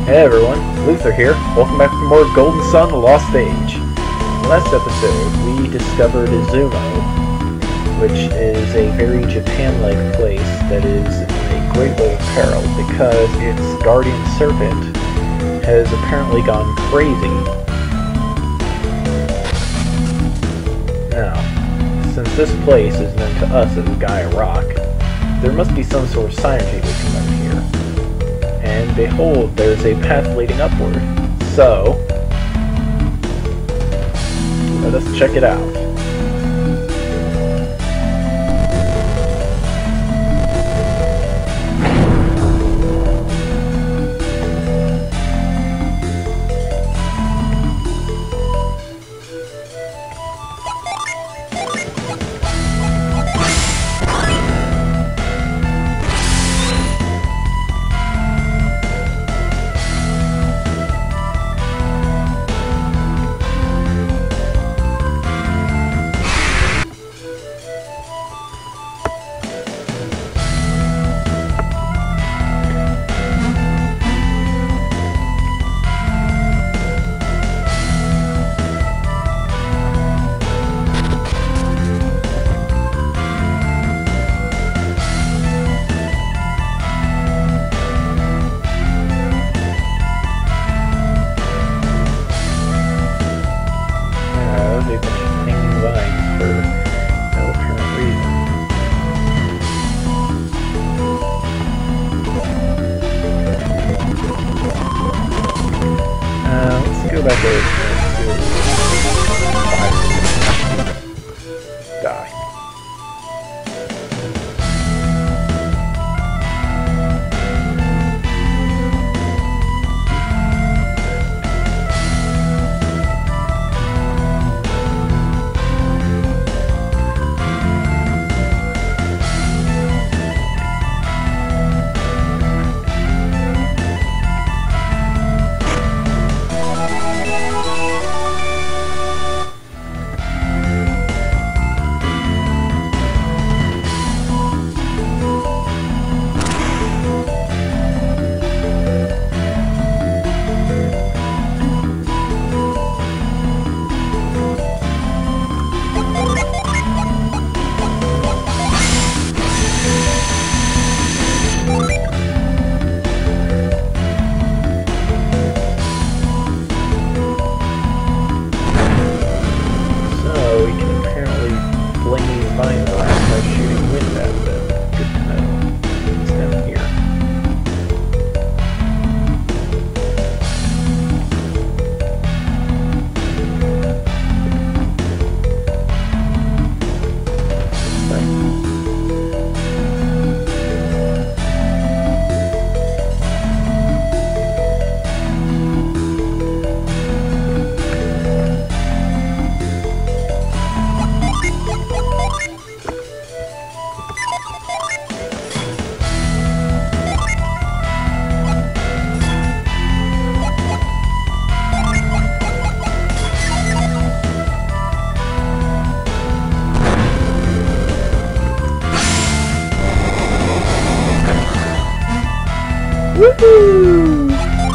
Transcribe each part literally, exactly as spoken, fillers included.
Hey everyone, Luther here. Welcome back to more Golden Sun: The Lost Age. Last episode, we discovered Izumo, which is a very Japan-like place that is in a great way of peril because its guardian serpent has apparently gone crazy. Now, since this place is known to us as Gaia Rock, there must be some sort of synergy we can learn here. And behold, there's a path leading upward. So, let us check it out. Woohoo!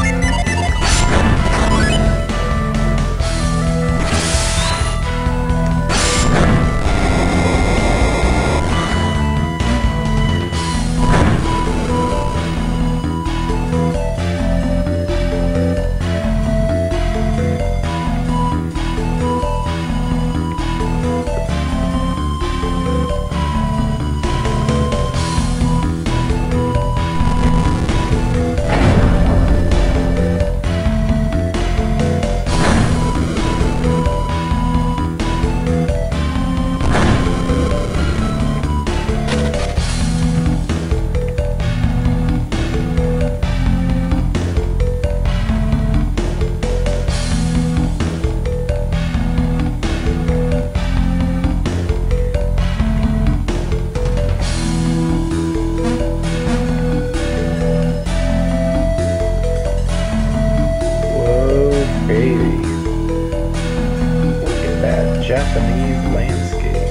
Japanese landscape.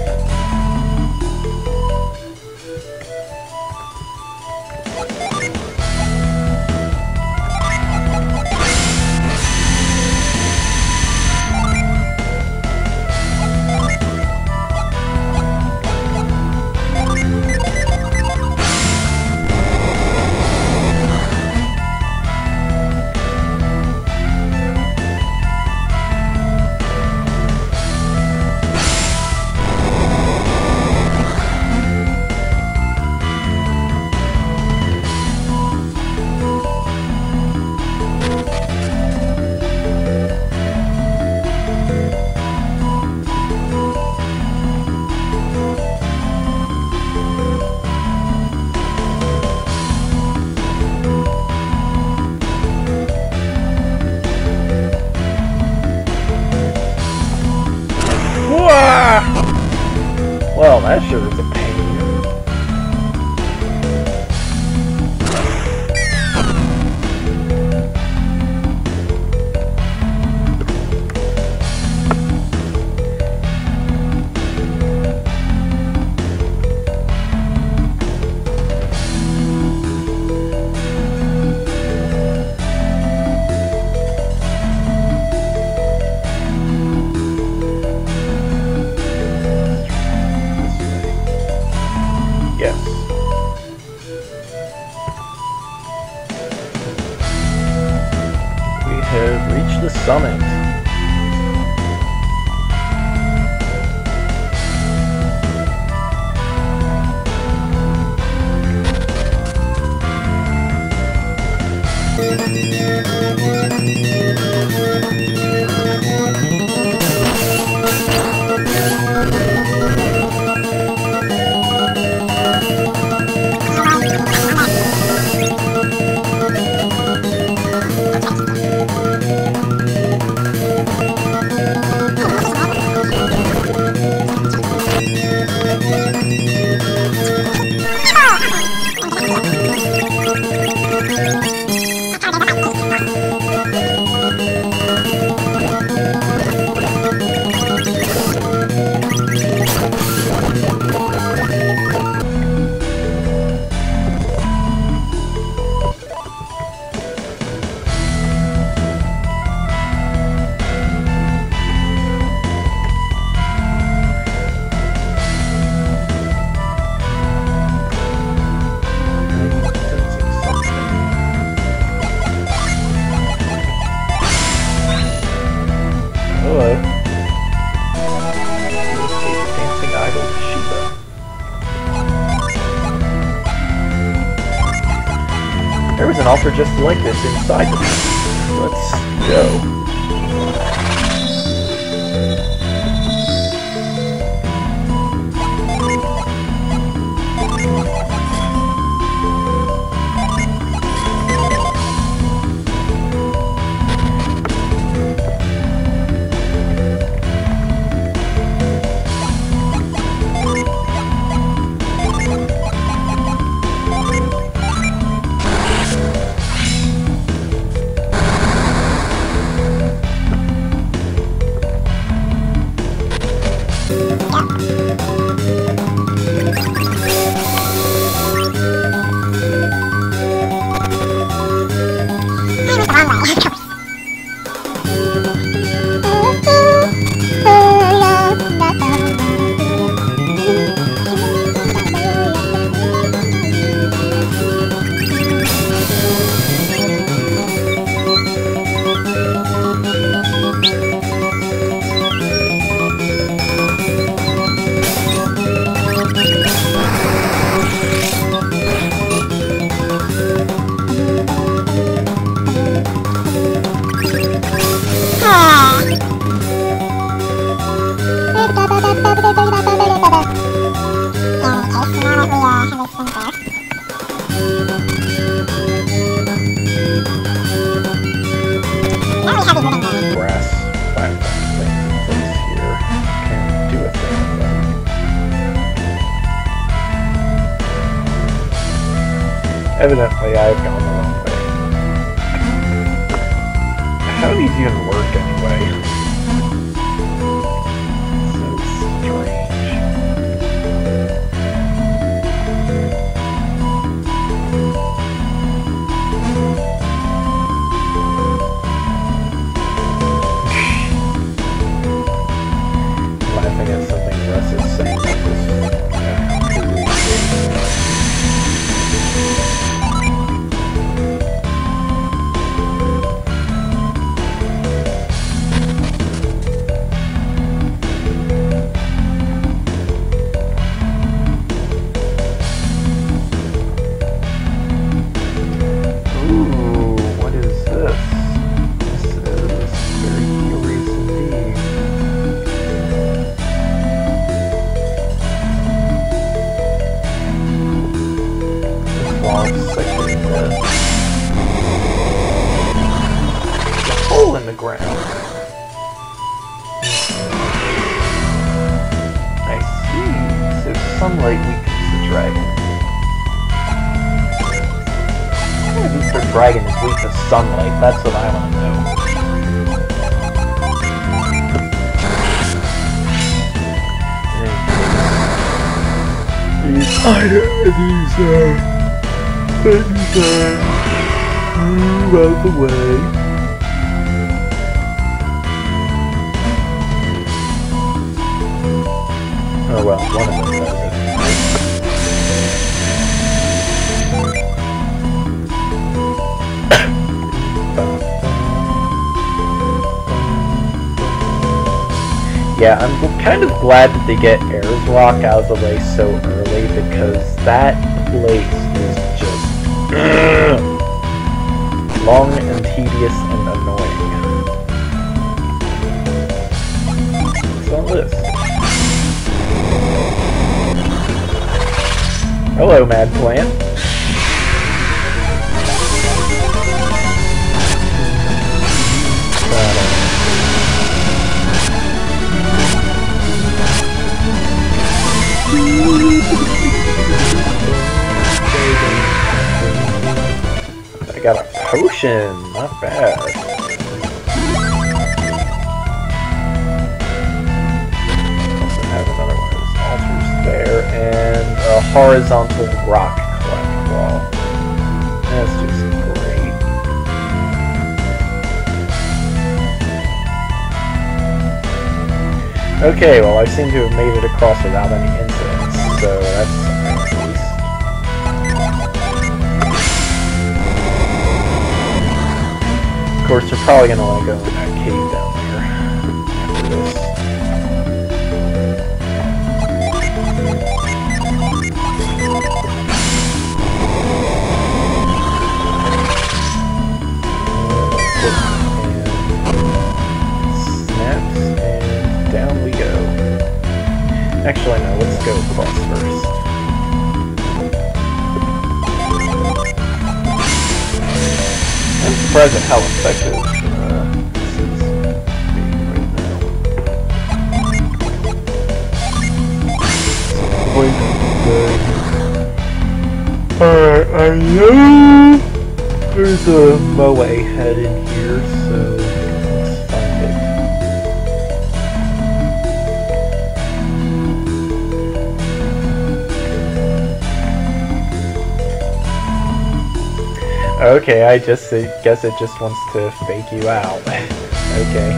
the summit. There was an altar just like this inside the map. Let's go. Evidently, I've gone the wrong way. How do these even work anyway? So strange. Laughing at something Russ is saying. Sunlight weakens the dragon. How do the dragon is weak to sunlight? That's what I want to know. These items, these uh, things uh, move out the way. Oh well, one of them does it. Yeah, I'm kind of glad that they get Ayers Rock out of the way so early, because that place is just long and tedious and annoying. What's on this? Hello, Mad Plant. I got a potion, not bad. Also have another one of those altars there, and a horizontal rock collect wall. That's just great. Okay, well I seem to have made it across without any incidents, so that's nice at least. Of course, you're probably going to want to go in that cave down there after this. And snaps, and down we go. Actually, no, let's go across first. I'm surprised at how effective uh, this is being right now. Alright, I know there's a Moe head in here, so let's find it. Okay, I just I guess it just wants to fake you out. Okay.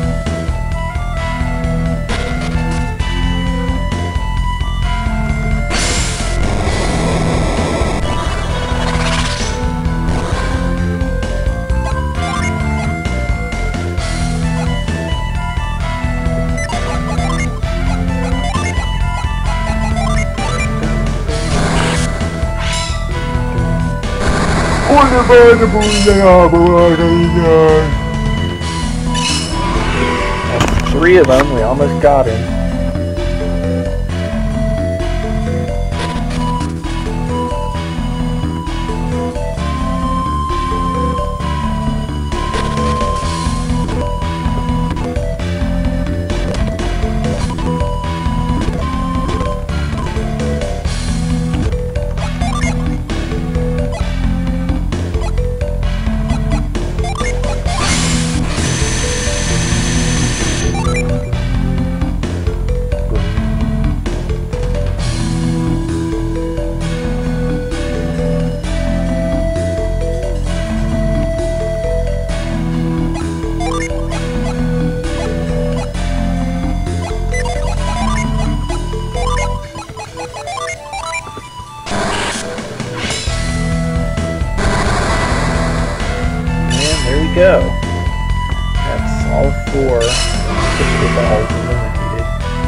That's three of them, we almost got him. Go. That's all four crystal balls eliminated.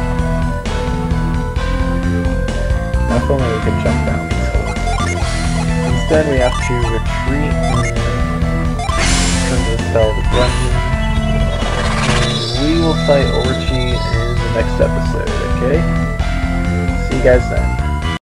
Now if only we could jump down these holes. Instead we have to retreat and turn the spell to Gremlin. And we will fight Orchi in the next episode, okay? See you guys then.